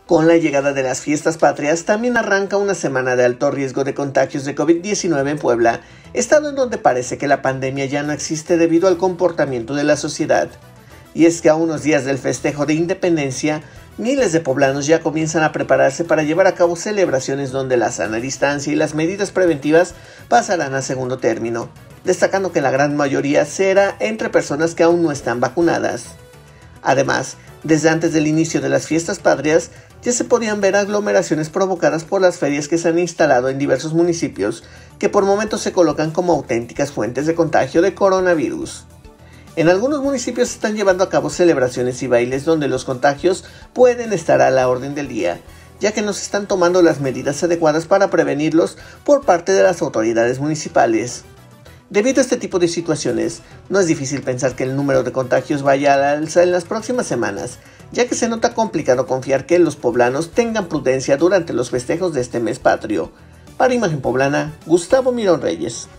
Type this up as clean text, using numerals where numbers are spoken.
Con la llegada de las fiestas patrias, también arranca una semana de alto riesgo de contagios de COVID-19 en Puebla, estado en donde parece que la pandemia ya no existe debido al comportamiento de la sociedad. Y es que a unos días del festejo de independencia, miles de poblanos ya comienzan a prepararse para llevar a cabo celebraciones donde la sana distancia y las medidas preventivas pasarán a segundo término, destacando que la gran mayoría será entre personas que aún no están vacunadas. Además, desde antes del inicio de las fiestas patrias, ya se podían ver aglomeraciones provocadas por las ferias que se han instalado en diversos municipios, que por momentos se colocan como auténticas fuentes de contagio de coronavirus. En algunos municipios se están llevando a cabo celebraciones y bailes donde los contagios pueden estar a la orden del día, ya que no se están tomando las medidas adecuadas para prevenirlos por parte de las autoridades municipales. Debido a este tipo de situaciones, no es difícil pensar que el número de contagios vaya a la alza en las próximas semanas, ya que se nota complicado confiar que los poblanos tengan prudencia durante los festejos de este mes patrio. Para Imagen Poblana, Gustavo Mirón Reyes.